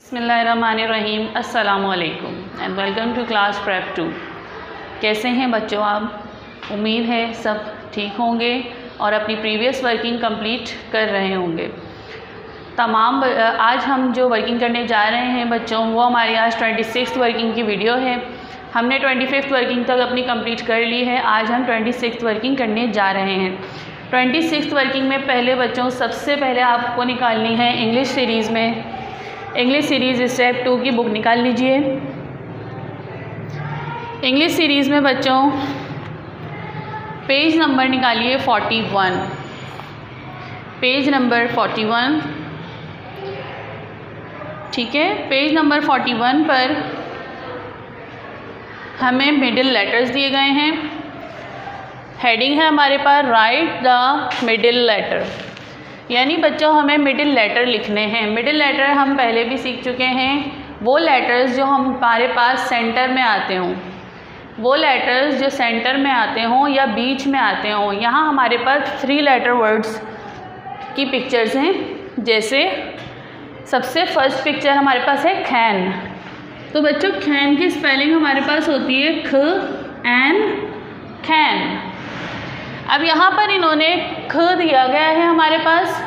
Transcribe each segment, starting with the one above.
बिस्मिल्लाहिर्रहमानिर्रहीम अस्सलामुअलैकुम and welcome to class prep 2। कैसे हैं बच्चों आप? उम्मीद है सब ठीक होंगे और अपनी प्रीवियस वर्किंग कंप्लीट कर रहे होंगे। आज हम जो वर्किंग करने जा रहे हैं बच्चों, वो हमारी आज 26th वर्किंग की वीडियो है। हमने 25th वर्किंग तक अपनी कंप्लीट कर ली है। आज हम 26th वर्किंग करने जा रहे हैं। 26th वर्किंग में पहले बच्चों सबसे पहले आपको निकालनी है इंग्लिश सीरीज़ में, इंग्लिश सीरीज़ स्टेप 2 की बुक निकाल लीजिए। इंग्लिश सीरीज़ में बच्चों पेज नंबर निकालिए 41, पेज नंबर 41। ठीक है, पेज नंबर 41 पर हमें मिडिल लेटर्स दिए गए हैं। हेडिंग है हमारे पास राइट द मिडिल लेटर, यानी बच्चों हमें मिडिल लेटर लिखने हैं। मिडिल लेटर हम पहले भी सीख चुके हैं। वो लेटर्स जो हमारे पास सेंटर में आते हों, वो लेटर्स जो सेंटर में आते हों या बीच में आते हों। यहाँ हमारे पास 3 लेटर वर्ड्स की पिक्चर्स हैं। जैसे सबसे फर्स्ट पिक्चर हमारे पास है खैन। तो बच्चों खैन की स्पेलिंग हमारे पास होती है ख एन खैन। अब यहाँ पर इन्होंने ख दिया गया है हमारे पास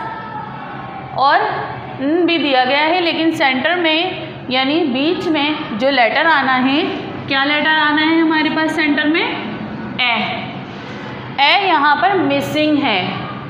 और न भी दिया गया है, लेकिन सेंटर में यानी बीच में जो लेटर आना है, क्या लेटर आना है हमारे पास सेंटर में? ए। ए यहाँ पर मिसिंग है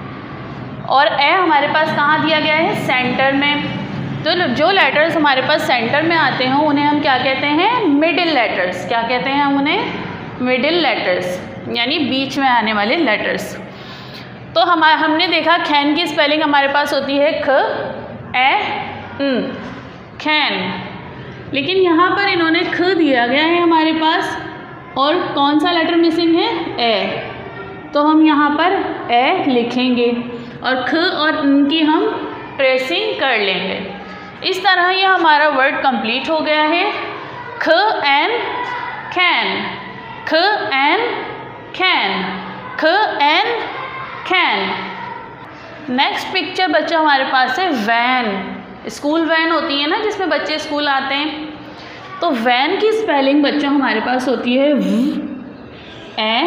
और ए हमारे पास कहाँ दिया गया है? सेंटर में। तो जो लेटर्स हमारे पास सेंटर में आते हैं उन्हें हम क्या कहते हैं? Middle letters. क्या कहते हैं हम उन्हें? मिडिल लेटर्स, यानी बीच में आने वाले लेटर्स। तो हमने देखा खैन की स्पेलिंग हमारे पास होती है ख ए न, खैन। लेकिन यहाँ पर इन्होंने ख दिया गया है हमारे पास और कौन सा लेटर मिसिंग है? ए। तो हम यहाँ पर ए लिखेंगे और ख और न की हम ट्रेसिंग कर लेंगे। इस तरह ये हमारा वर्ड कंप्लीट हो गया है। ख एन खैन, ख एन खैन, ख एन खैन। नेक्स्ट पिक्चर बच्चा हमारे पास है वैन। स्कूल वैन होती है ना, जिसमें बच्चे स्कूल आते हैं। तो वैन की स्पेलिंग बच्चों हमारे पास होती है व ए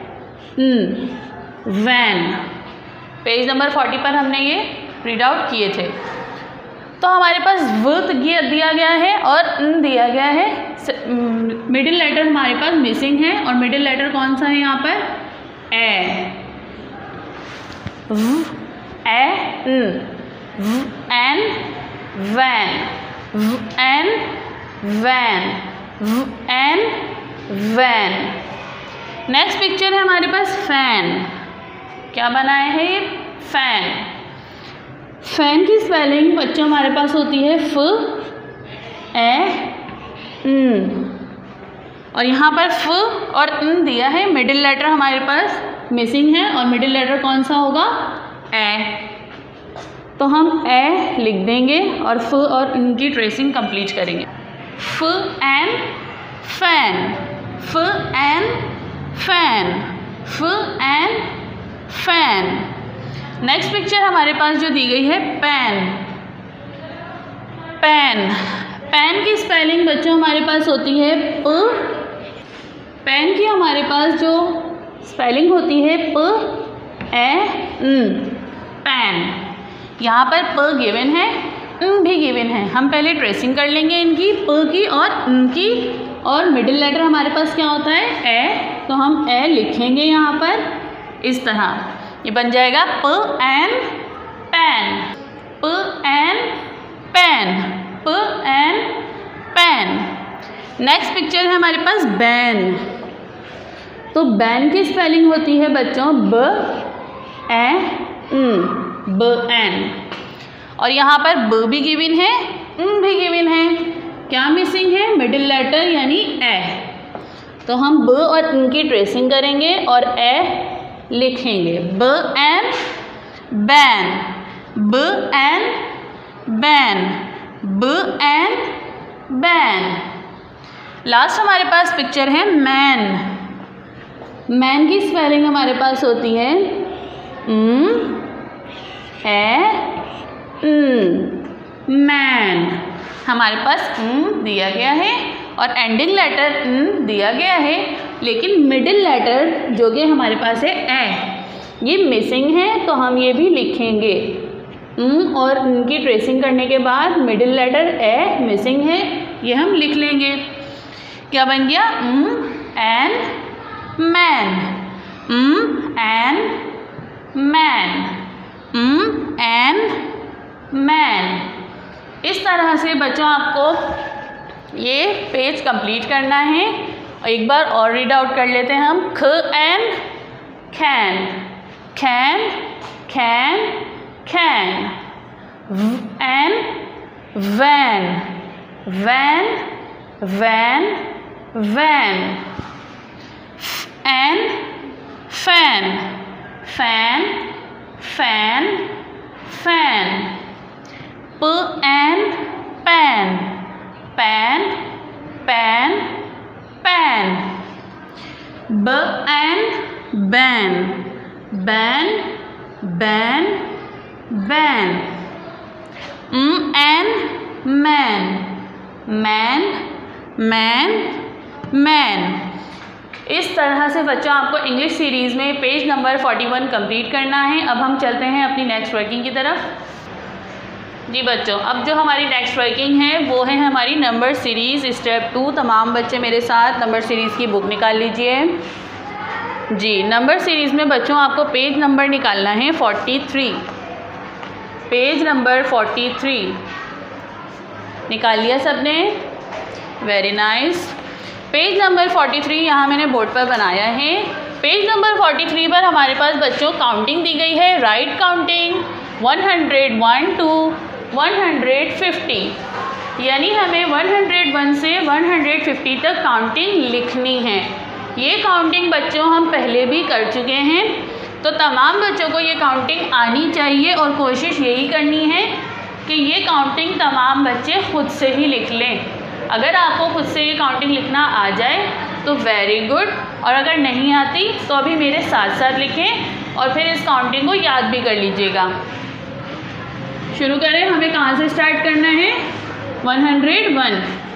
न, वैन। पेज नंबर 40 पर हमने ये रीड आउट किए थे। तो हमारे पास व दिया गया है और न दिया गया है। मिडिल लेटर हमारे पास मिसिंग है और मिडिल लेटर कौन सा है यहाँ पर? ए। व ए न, व एन वैन, व एन वैन, व एन वैन। नेक्स्ट पिक्चर है हमारे पास फैन। क्या बनाए हैं ये? फैन। फैन की स्पेलिंग बच्चों हमारे पास होती है फ ए न, और यहाँ पर फ और न दिया है। मिडिल लेटर हमारे पास मिसिंग है और मिडिल लेटर कौन सा होगा? ए। तो हम ए लिख देंगे और फ और न की ट्रेसिंग कंप्लीट करेंगे। फ एन फैन, फ एन फैन, फ एन फैन। नेक्स्ट पिक्चर हमारे पास जो दी गई है पेन। पेन, पेन की स्पेलिंग बच्चों हमारे पास होती है प। पेन की हमारे पास जो स्पेलिंग होती है प ए न, पेन। यहाँ पर प गिवन है, न भी गिवन है। हम पहले ट्रेसिंग कर लेंगे इनकी, प की और न की। और मिडिल लेटर हमारे पास क्या होता है? ए। तो हम ए लिखेंगे यहाँ पर इस तरह। ये बन जाएगा प एन पेन, प एन पेन, प एन पेन। नेक्स्ट पिक्चर है हमारे पास बैन। तो बैन की स्पेलिंग होती है बच्चों ब ए न, ब एन। और यहाँ पर ब भी गिवन है, न भी गिवन है। क्या मिसिंग है? मिडिल लेटर यानी ए। तो हम ब और न की ट्रेसिंग करेंगे और ए लिखेंगे। ब एन बैन, ब एन बैन, ब एन बैन। लास्ट हमारे पास पिक्चर है मैन। मैन की स्पेलिंग हमारे पास होती है ए न, मैन। हमारे पास दिया गया है और एंडिंग लेटर दिया गया है, लेकिन मिडिल लेटर जो कि हमारे पास है ये मिसिंग है, तो हम ये भी लिखेंगे। और उनकी ट्रेसिंग करने के बाद मिडिल लेटर ए मिसिंग है, ये हम लिख लेंगे। क्या बन गया? An man, an man, an man. इस तरह से बच्चों आपको ये पेज कंप्लीट करना है। एक बार और रीड आउट कर लेते हैं हम। ख an can, can can can. An van, van van van. An fan, fan fan fan. प an pan, pan pan pan. ब an ban, ban ban ban. An man, man man man. इस तरह से बच्चों आपको इंग्लिश सीरीज़ में page number 41 complete करना है। अब हम चलते हैं अपनी नेक्स्ट वर्किंग की तरफ। जी बच्चों, अब जो हमारी नेक्स्ट वर्किंग है वो है हमारी नंबर सीरीज़ स्टेप 2। तमाम बच्चे मेरे साथ नंबर सीरीज़ की बुक निकाल लीजिए। जी, नंबर सीरीज़ में बच्चों आपको पेज नंबर निकालना है 43। पेज नंबर 43 निकाल लिया सबने? Very nice. पेज नंबर 43 यहाँ मैंने बोर्ड पर बनाया है। पेज नंबर 43 पर हमारे पास बच्चों काउंटिंग दी गई है, राइट काउंटिंग 101 to 150, यानी हमें 101 से 150 तक काउंटिंग लिखनी है। ये काउंटिंग बच्चों हम पहले भी कर चुके हैं, तो तमाम बच्चों को ये काउंटिंग आनी चाहिए और कोशिश यही करनी है कि ये काउंटिंग तमाम बच्चे खुद से ही लिख लें। अगर आपको खुद से ये काउंटिंग लिखना आ जाए तो वेरी गुड, और अगर नहीं आती तो अभी मेरे साथ साथ लिखें और फिर इस काउंटिंग को याद भी कर लीजिएगा। शुरू करें। हमें कहाँ से स्टार्ट करना है? 101,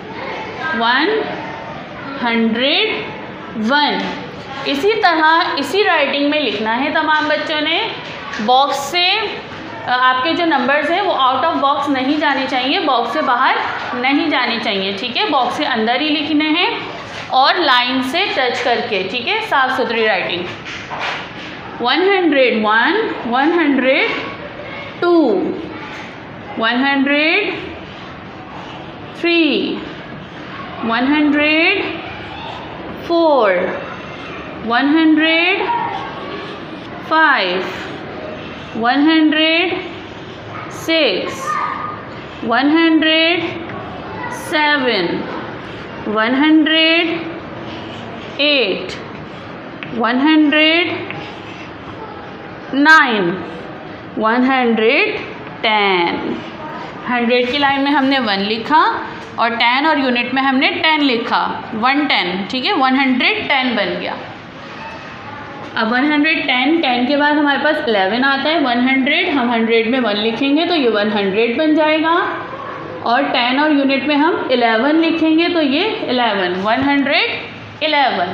101। इसी तरह इसी राइटिंग में लिखना है तमाम बच्चों ने। बॉक्स से आपके जो नंबर्स हैं वो आउट ऑफ बॉक्स नहीं जाने चाहिए, बॉक्स से बाहर नहीं जाने चाहिए, ठीक है। बॉक्स से अंदर ही लिखने हैं और लाइन से टच करके, ठीक है, साफ सुथरी राइटिंग। 101, 102, 103, 104, 105, 106, 107, 108, 109, 110। 100 की लाइन में हमने 1 लिखा और 10 और यूनिट में हमने 10 लिखा, 110, ठीक है। 110 बन गया। अब 110, 10 के बाद हमारे पास 11 आता है। 100 हम 100 में 1 लिखेंगे तो ये 100 बन जाएगा, और 10 और यूनिट में हम 11 लिखेंगे तो ये 11, 111,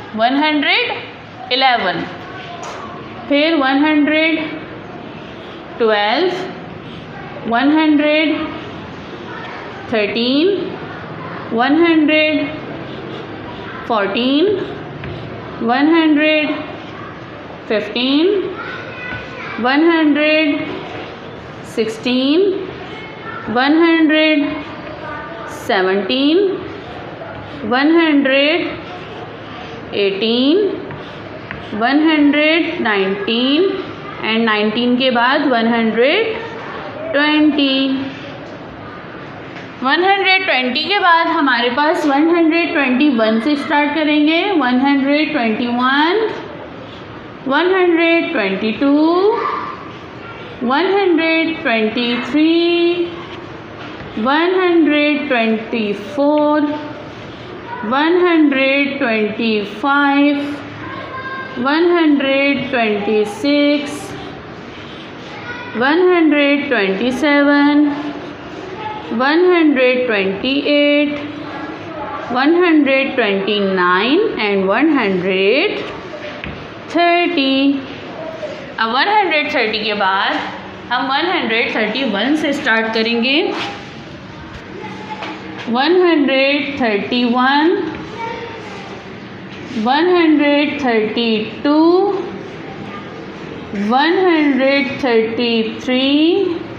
111। फिर 112, 113, 114, 115, 116, 117, 118, 119 एंड 19 के बाद 120। 120 के बाद हमारे पास 121 से स्टार्ट करेंगे। 121, 122, 123, 124, 125, 126, 127, 128, 129 and 130। अब 130 के बाद हम 131 से स्टार्ट करेंगे। 131, 132, 133,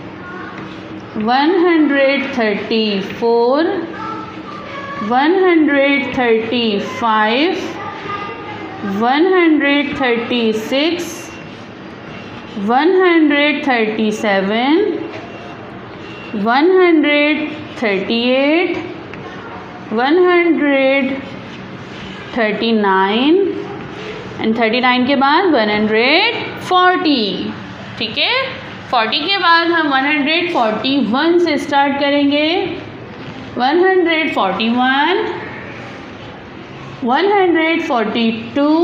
134, 135, 136, 137, 138, 139 एंड 39 के बाद 140। ठीक है, 40 के बाद हम 141 से स्टार्ट करेंगे। 141, 142,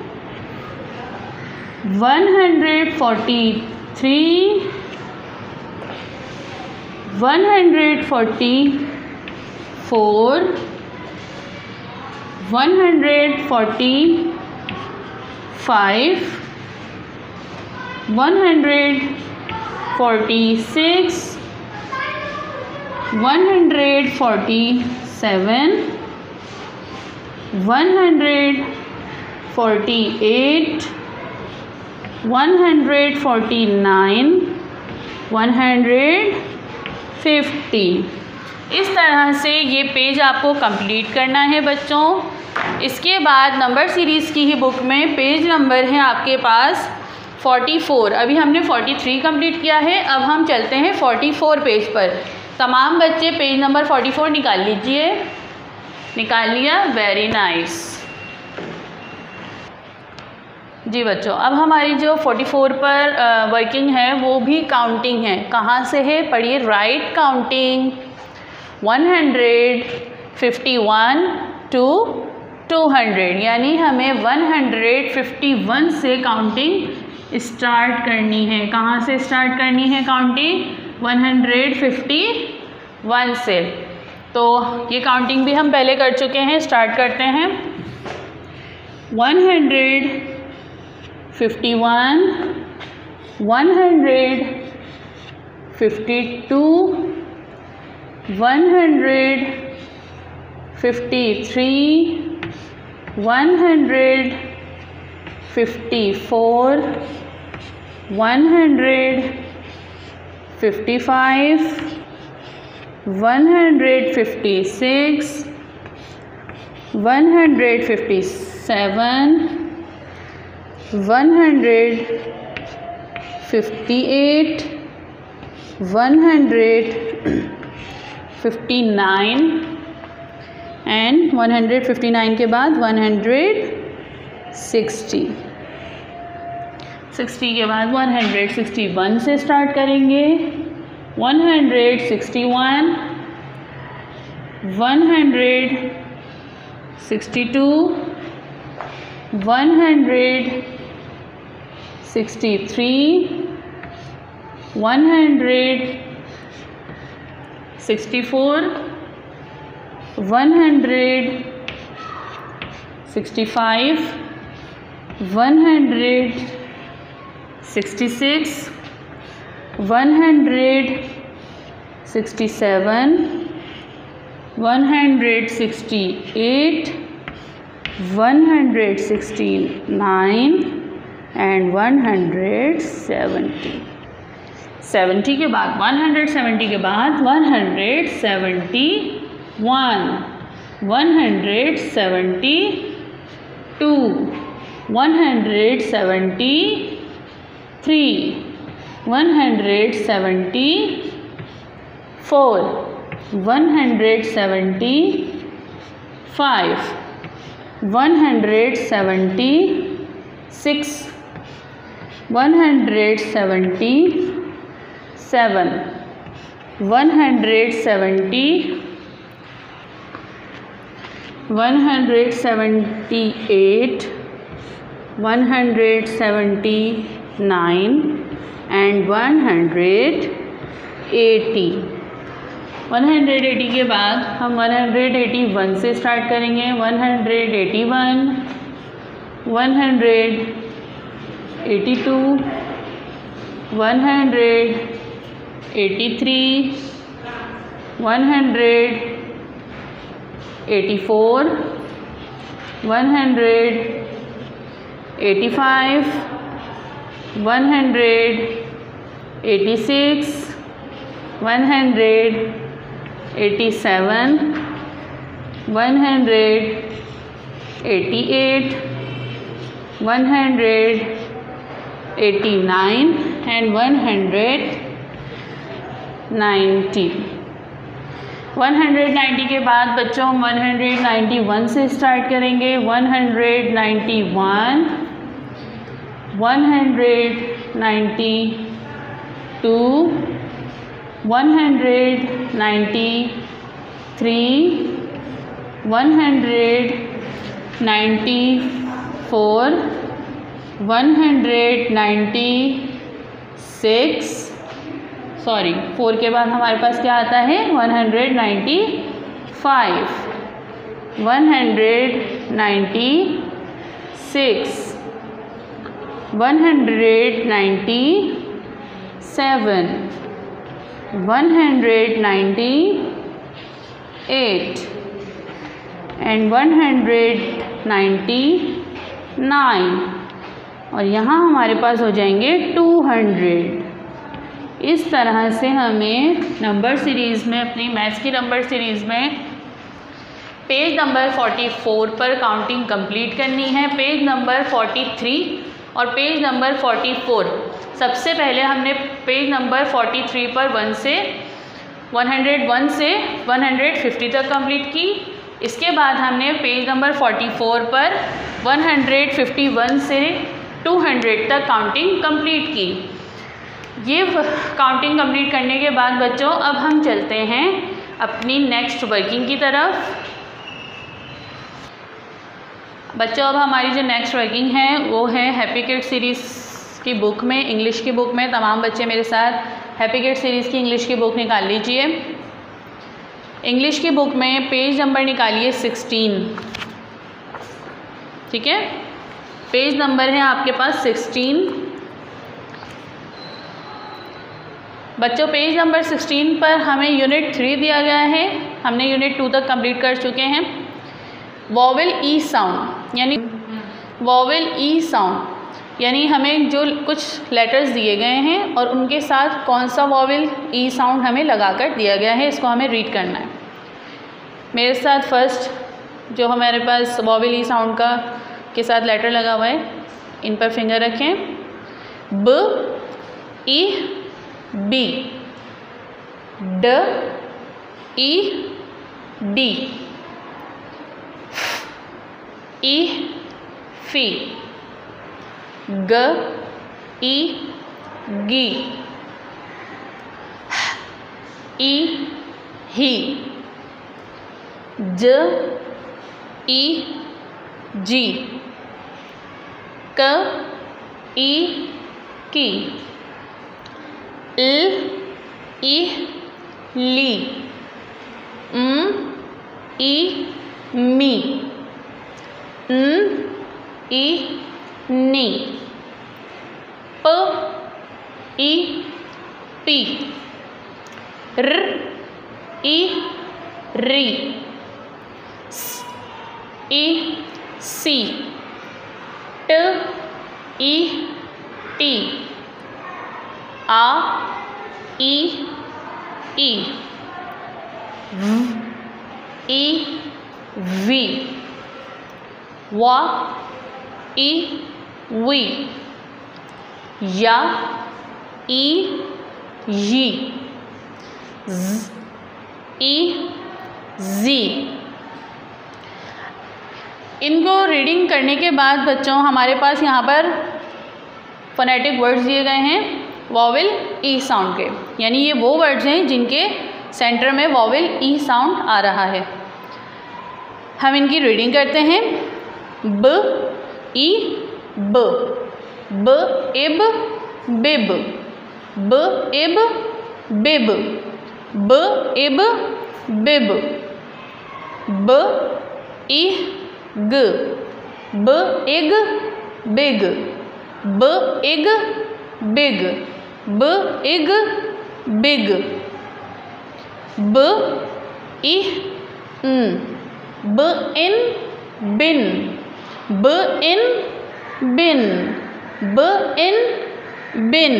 143, 144, 145, 146, 147, 148, 149, 150। इस तरह से ये पेज आपको कंप्लीट करना है बच्चों। इसके बाद नंबर सीरीज़ की ही बुक में पेज नंबर है आपके पास 44। अभी हमने 43 कंप्लीट किया है, अब हम चलते हैं 44 पेज पर। तमाम बच्चे पेज नंबर 44 निकाल लीजिए। निकाल लिया, वेरी नाइस जी बच्चों। अब हमारी जो 44 पर वर्किंग है वो भी काउंटिंग है। कहाँ से है, पढ़िए। राइट काउंटिंग 151 to 200, यानी हमें 151 से काउंटिंग स्टार्ट करनी है। कहाँ से स्टार्ट करनी है काउंटिंग? 151 से। तो ये काउंटिंग भी हम पहले कर चुके हैं, स्टार्ट करते हैं। 151, 152, 153, 154, 155, 156, 157, 158, 159 एंड 159 के बाद 160। 60 के बाद 161 से स्टार्ट करेंगे। 161, 162, 163, 164, 165, 166, 167, 168, 169 एंड 170। 70 के बाद 170 के बाद 171, 172, 173, 174, 175, 176, 177, 178, 179 and 180। 180 के बाद हम 181 से स्टार्ट करेंगे। 181, 182, 183, 184, 185, 186, 187, 188, 189 and 190। 190 के बाद बच्चों हम 191 से स्टार्ट करेंगे। 191, 192, 193, 194, 196, सॉरी 4 के बाद हमारे पास क्या आता है 195, 196, 197, 198 and 199 और यहाँ हमारे पास हो जाएंगे 200। इस तरह से हमें नंबर सीरीज़ में, अपनी मैथ्स की नंबर सीरीज़ में पेज नंबर 44 पर काउंटिंग कंप्लीट करनी है। पेज नंबर 43 और पेज नंबर 44, सबसे पहले हमने पेज नंबर 43 पर 101 से 150 तक कंप्लीट की। इसके बाद हमने पेज नंबर 44 पर 151 से 200 तक काउंटिंग कंप्लीट की। ये काउंटिंग कंप्लीट करने के बाद बच्चों अब हम चलते हैं अपनी नेक्स्ट वर्किंग की तरफ। बच्चों अब हमारी जो नेक्स्ट वर्किंग है वो है हैप्पी किड्स सीरीज़ की बुक में, इंग्लिश की बुक में। तमाम बच्चे मेरे साथ हैप्पी किड्स सीरीज़ की इंग्लिश की बुक निकाल लीजिए। इंग्लिश की बुक में पेज नंबर निकालिए 16, ठीक है। पेज नंबर है आपके पास 16। बच्चों पेज नंबर 16 पर हमें यूनिट 3 दिया गया है। हमने यूनिट 2 तक कंप्लीट कर चुके हैं। वॉवेल ई साउंड यानी वॉवेल ई साउंड यानी हमें जो कुछ लेटर्स दिए गए हैं और उनके साथ कौन सा वॉवेल ई साउंड हमें लगाकर दिया गया है, इसको हमें रीड करना है। मेरे साथ फर्स्ट जो हमारे पास वॉवेल ई साउंड का के साथ लेटर लगा हुआ है, इन पर फिंगर रखें। ब, ई, बी, ड, ई, डी, ई, फी, ग, ई, गी, ई, ही, ज, ई, जी, क, ई, की, ल, ई, ली, ई, मी, न, ई, नी, प, ई, पी, र, ई, री, स, ई, सी, ट, ई, टी, आ, ई, ई, v, ई, वी, वा, ई, वी, या, ई, यी, ज, ई, जी। इनको रीडिंग करने के बाद बच्चों हमारे पास यहाँ पर फोनेटिक वर्ड्स दिए गए हैं वॉवेल ई साउंड के, यानी ये वो वर्ड्स हैं जिनके सेंटर में वॉवेल ई साउंड आ रहा है। हम इनकी रीडिंग करते हैं। ब, ई, ब, ब, इब, बिब, ब, इब, बिब, ब इब बिब, ब इह ग, ब इग बिग, ब इग बिग, ब इग बिग, ब इह ब इन बिन, ब इन बिन, ब इन बिन,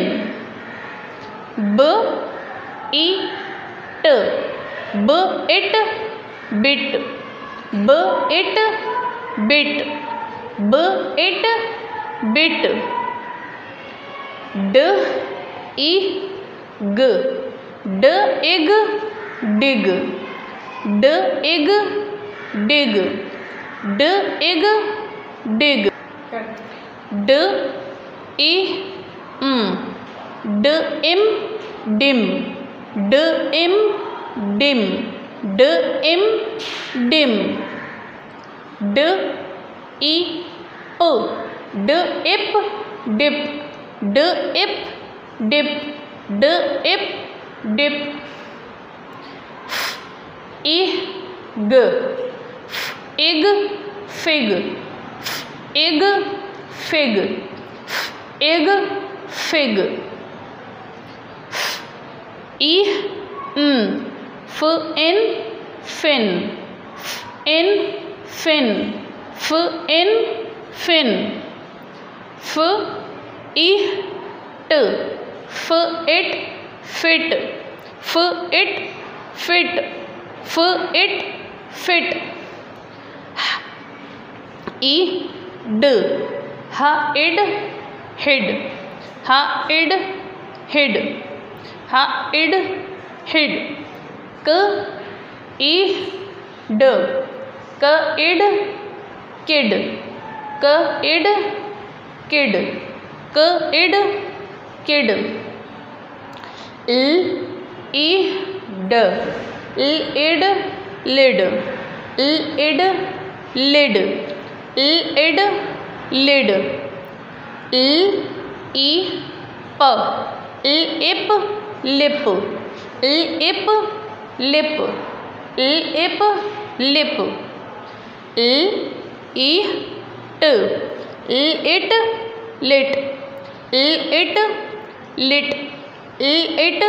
ब ई ट, ब इट बिट, ब इट बिट, ब इट बिट, ड ई ग, ड इग डिग, ड इग डिग, ड इग डिग, ड ई ड इम डिम, ड इम डिम, ड इम डिम, ड ई प, ड इप डिप, ड इप डिप, ड इप डिप, इह ग, इग फिग, इग फिग, इग फिग, इह फ इन फिन, इन फिन, फ इन फिन, फ इह ट, फ इट फिट, फ इट फिट, फ इट फिट, ई ड, ह इड हिड, ह इड हिड, ह इड हिड, क ई ड, क इड किड, क इड किड, क इड किड, ल ई ड, ल इड लिड, ल इड लिड, ल इड लिड, ल ई प, ल इप लिप, ल इप लिप, ल इप लिप, ल ई ट, ल इट लिट, ल इट लिट, ल इट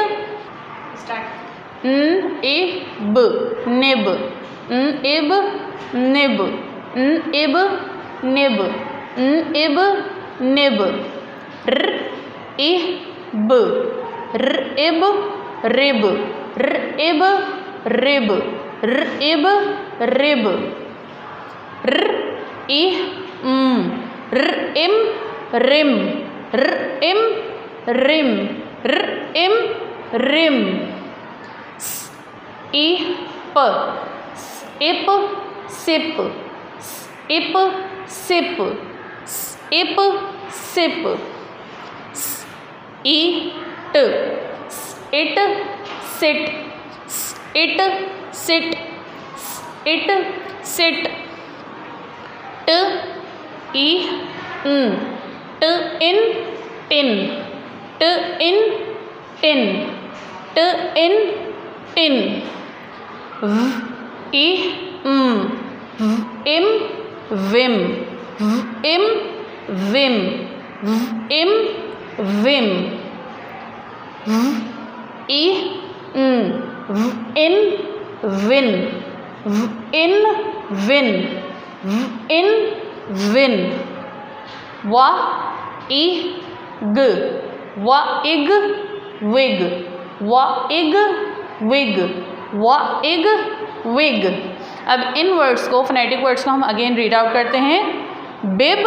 न इब निब, न इब निब, न इब निब, न इब निब, र इह ब, र इब रिब, र इब रिब, र इब रिब, र इह र इम रिम, र इम रिम, र इम रिम, स इह प, स इप सिप, स इप सिप, स इप सिप, स ई ट, स इट सिट, स इट सिट, स इट सिट, ट ई ट इन टिन, ट इन टिन, ट इन टिन, व ई व इम विम, व इम विम, व इम विम, व ई व इन विन, व इन विन, व इन विन, वा ई ग, वा इग विग, वा इग विग, वा इग विग। अब इन वर्ड्स को, फोनेटिक वर्ड्स को हम अगेन रीड आउट करते हैं। Bib,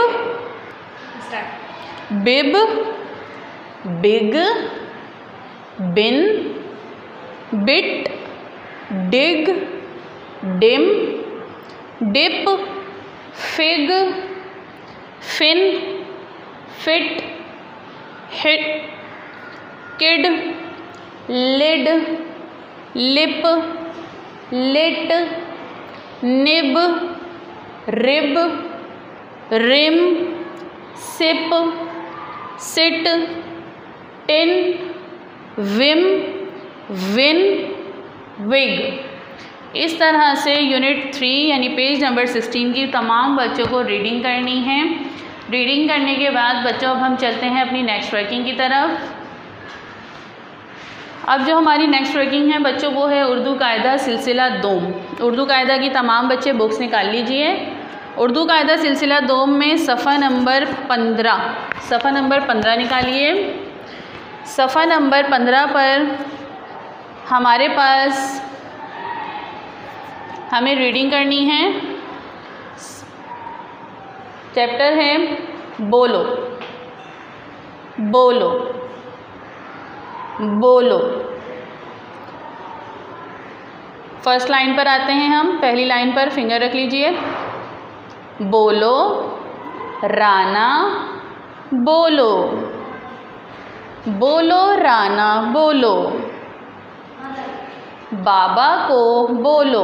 bib, big, bin, bit, dig, dim, dip, fig, fin, fit, hit, kid, lid, lip, lit, nib, rib, rim, sip, sit, tin, vim, win, wig. इस तरह से unit 3 यानी page number 16 की तमाम बच्चों को रीडिंग करनी है। रीडिंग करने के बाद बच्चों अब हम चलते हैं अपनी नेक्स्ट वर्किंग की तरफ। अब जो हमारी नेक्स्ट वर्किंग है बच्चों वो है उर्दू कायदा सिलसिला दोम। उर्दू कायदा की तमाम बच्चे बुक्स निकाल लीजिए। उर्दू कायदा सिलसिला दोम में सफ़ा नंबर 15 निकालिए। सफ़ा नंबर 15 पर हमारे पास हमें रीडिंग करनी है। चैप्टर है बोलो बोलो बोलो। फर्स्ट लाइन पर आते हैं हम। पहली लाइन पर फिंगर रख लीजिए। बोलो राना बोलो, बोलो राना बोलो। बाबा को बोलो,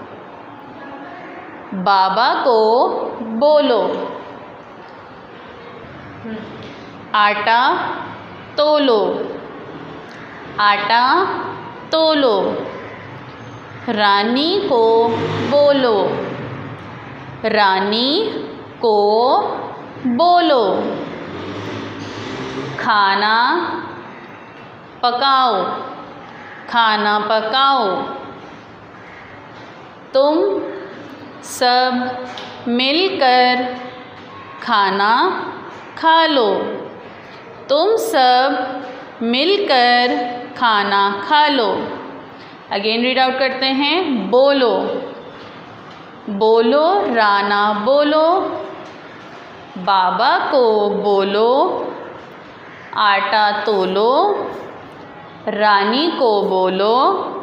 बाबा को बोलो। आटा तोलो, आटा तोलो। रानी को बोलो, रानी को बोलो। खाना पकाओ, खाना पकाओ। तुम सब मिलकर खाना खा लो, तुम सब मिलकर खाना खा लो। अगेन रीड आउट करते हैं। बोलो बोलो राना बोलो, बाबा को बोलो, आटा तोलो। रानी को बोलो,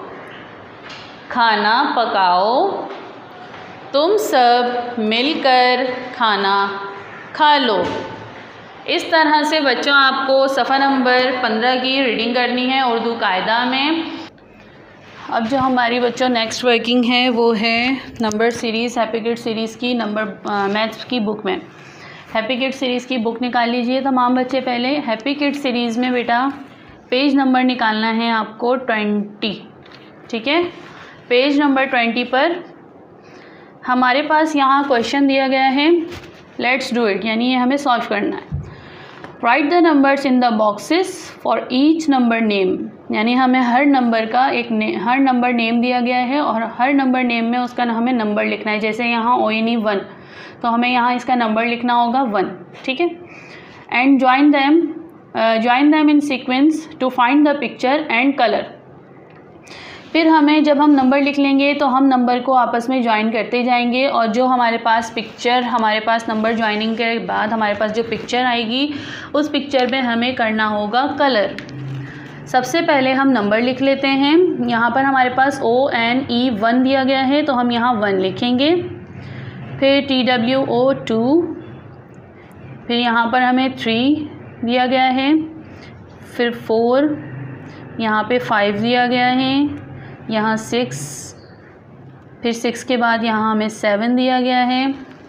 खाना पकाओ। तुम सब मिलकर खाना खा लो। इस तरह से बच्चों आपको सफ़ा नंबर 15 की रीडिंग करनी है उर्दू कायदा में। अब जो हमारी बच्चों नेक्स्ट वर्किंग है वो है number series happy kids series की मैथ्स की बुक में। हैप्पी किड्स सीरीज़ की बुक निकाल लीजिए तमाम बच्चे। पहले हैप्पी किड्स सीरीज़ में बेटा पेज नंबर निकालना है आपको 20, ठीक है। पेज नंबर 20 पर हमारे पास यहाँ क्वेश्चन दिया गया है, लेट्स डू इट, यानी ये हमें सॉल्व करना है। Write the numbers in the boxes for each number name, यानी हमें हर नंबर का हर नंबर नेम दिया गया है और हर नंबर नेम में उसका हमें नंबर लिखना है। जैसे यहाँ ONE 1 तो हमें यहाँ इसका नंबर लिखना होगा 1, ठीक है। And join them in sequence to find the picture and colour. फिर हमें जब हम नंबर लिख लेंगे तो हम नंबर को आपस में ज्वाइन करते जाएंगे और जो हमारे पास नंबर ज्वाइनिंग के बाद हमारे पास जो पिक्चर आएगी उस पिक्चर में हमें करना होगा कलर। सबसे पहले हम नंबर लिख लेते हैं। यहाँ पर हमारे पास ONE 1 दिया गया है तो हम यहाँ 1 लिखेंगे। फिर TWO 2, फिर यहाँ पर हमें 3 दिया गया है। फिर 4, यहाँ पे 5 दिया गया है, यहाँ 6, फिर 6 के बाद यहाँ हमें 7 दिया गया है।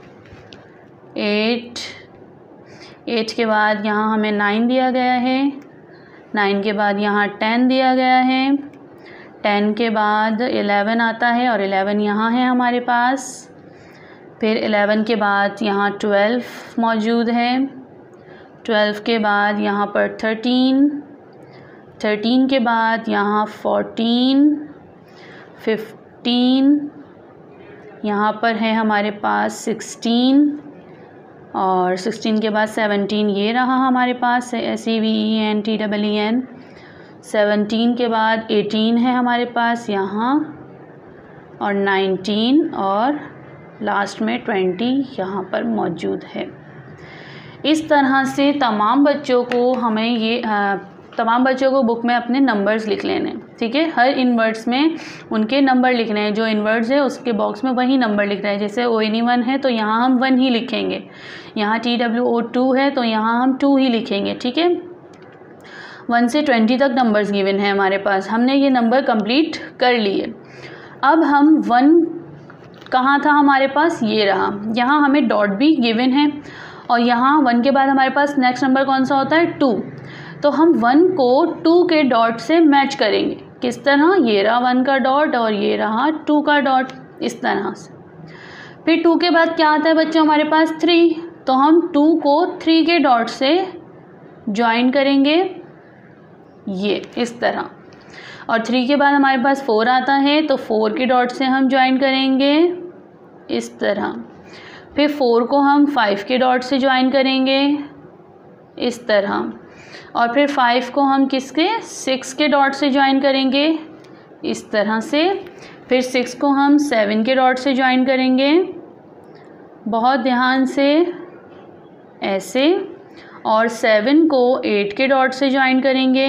8 के बाद यहाँ हमें 9 दिया गया है। 9 के बाद यहाँ 10 दिया गया है। 10 के बाद 11 आता है और 11 यहाँ है हमारे पास। फिर 11 के बाद यहाँ 12 मौजूद है। 12 के बाद यहाँ पर 13 के बाद यहाँ 14, 15, यहाँ पर है हमारे पास 16 और 16 के बाद 17 ये रहा हमारे पास SEVENTEEN। 17 के बाद 18 है हमारे पास यहाँ और 19 और लास्ट में 20 यहाँ पर मौजूद है। इस तरह से तमाम बच्चों को बुक में अपने नंबर्स लिख लेने, ठीक है। हर इनवर्ड्स में उनके नंबर लिखने हैं। जो इनवर्ड्स है उसके बॉक्स में वही नंबर लिखना है। जैसे ONE 1 है तो यहाँ हम 1 ही लिखेंगे। यहाँ TWO 2 है तो यहाँ हम 2 ही लिखेंगे, ठीक है। 1 से 20 तक नंबर्स गिवन है हमारे पास। हमने ये नंबर कंप्लीट कर लिए। अब हम 1 कहाँ था हमारे पास, ये रहा। यहाँ हमें डॉट भी गिवन है और यहाँ 1 के बाद हमारे पास नेक्स्ट नंबर कौन सा होता है 2। तो हम 1 को 2 के डॉट से मैच करेंगे। किस तरह, ये रहा 1 का डॉट और ये रहा 2 का डॉट, इस तरह से। फिर 2 के बाद क्या आता है बच्चों हमारे पास 3, तो हम 2 को 3 के डॉट से ज्वाइन करेंगे, ये इस तरह। और 3 के बाद हमारे पास 4 आता है, तो 4 के डॉट से हम ज्वाइन करेंगे इस तरह। फिर 4 को हम 5 के डॉट से ज्वाइन करेंगे इस तरह। और फिर 5 को हम किसके, 6 के डॉट से ज्वाइन करेंगे इस तरह से। फिर 6 को हम 7 के डॉट से ज्वाइन करेंगे, बहुत ध्यान से, ऐसे। और 7 को 8 के डॉट से ज्वाइन करेंगे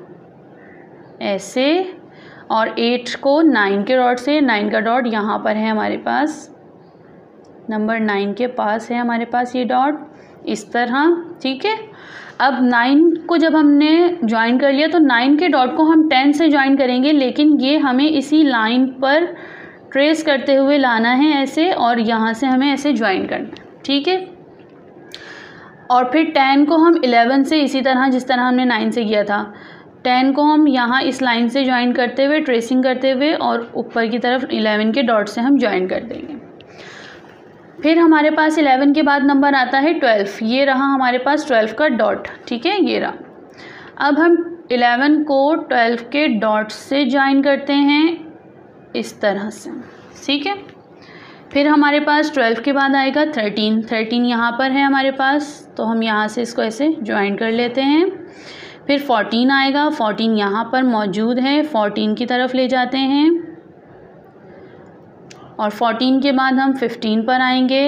ऐसे। और 8 को 9 के डॉट से, 9 का डॉट यहाँ पर है हमारे पास, नंबर 9 के पास है हमारे पास ये डॉट, इस तरह, ठीक है। अब 9 को जब हमने ज्वाइन कर लिया तो 9 के डॉट को हम 10 से ज्वाइन करेंगे, लेकिन ये हमें इसी लाइन पर ट्रेस करते हुए लाना है ऐसे, और यहाँ से हमें ऐसे ज्वाइन करना है, ठीक है। और फिर 10 को हम 11 से, इसी तरह जिस तरह हमने 9 से किया था, 10 को हम यहाँ इस लाइन से ज्वाइन करते हुए, ट्रेसिंग करते हुए, और ऊपर की तरफ 11 के डॉट से हम ज्वाइन कर देंगे। फिर हमारे पास 11 के बाद नंबर आता है 12, ये रहा हमारे पास 12 का डॉट, ठीक है, ये रहा। अब हम 11 को 12 के डॉट से ज्वाइन करते हैं इस तरह से, ठीक है। फिर हमारे पास 12 के बाद आएगा 13, 13 यहाँ पर है हमारे पास, तो हम यहाँ से इसको ऐसे ज्वाइन कर लेते हैं। फिर 14 आएगा, 14 यहाँ पर मौजूद है, 14 की तरफ ले जाते हैं। और 14 के बाद हम 15 पर आएंगे,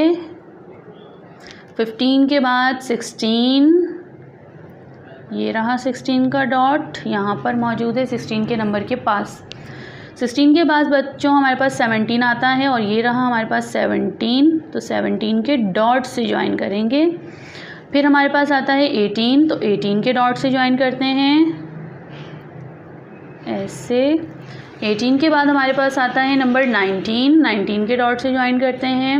15 के बाद 16, ये रहा 16 का डॉट, यहाँ पर मौजूद है 16 के नंबर के पास। 16 के बाद बच्चों हमारे पास 17 आता है, और ये रहा हमारे पास 17, तो 17 के डॉट से ज्वाइन करेंगे। फिर हमारे पास आता है 18, तो 18 के डॉट से ज्वाइन करते हैं ऐसे। 18 के बाद हमारे पास आता है नंबर 19, 19 के डॉट से ज्वाइन करते हैं।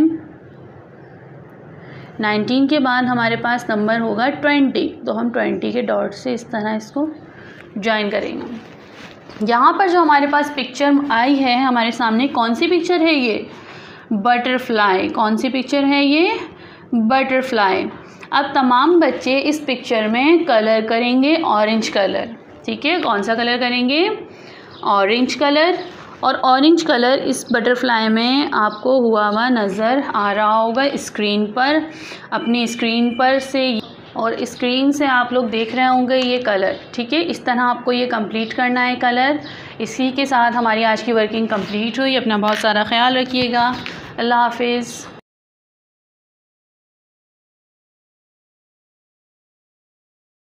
19 के बाद हमारे पास नंबर होगा 20, तो हम 20 के डॉट से इस तरह इसको ज्वाइन करेंगे। यहाँ पर जो हमारे पास पिक्चर आई है हमारे सामने, कौन सी पिक्चर है ये, बटरफ्लाई। कौन सी पिक्चर है ये, बटरफ्लाई। अब तमाम बच्चे इस पिक्चर में कलर करेंगे ऑरेंज कलर, ठीक है। कौन सा कलर करेंगे, ऑरेंज कलर। और ऑरेंज कलर इस बटरफ्लाई में आपको हुआ नज़र आ रहा होगा स्क्रीन पर, अपनी स्क्रीन पर से, और स्क्रीन से आप लोग देख रहे होंगे ये कलर, ठीक है। इस तरह आपको ये कंप्लीट करना है कलर। इसी के साथ हमारी आज की वर्किंग कंप्लीट हुई। अपना बहुत सारा ख्याल रखिएगा। अल्लाह हाफिज़।